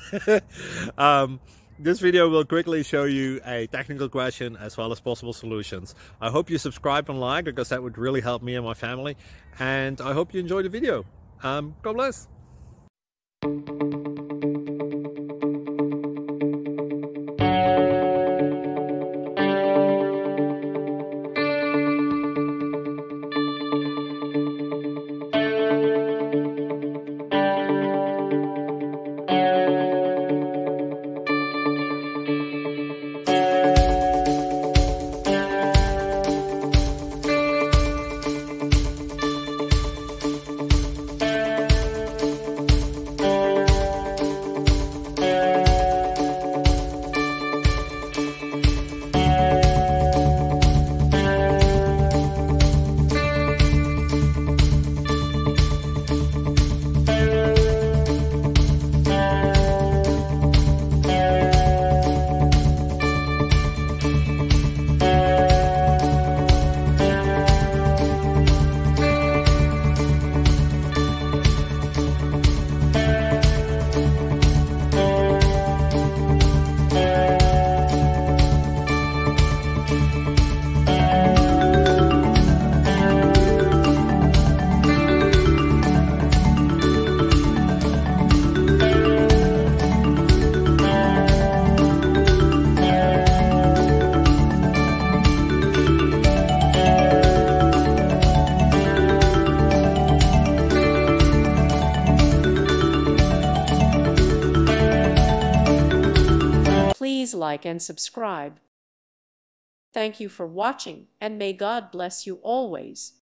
This video will quickly show you a technical question as well as possible solutions. I hope you subscribe and like, because that would really help me and my family. And I hope you enjoy the video. God bless. Please like and subscribe. Thank you for watching, and may God bless you always.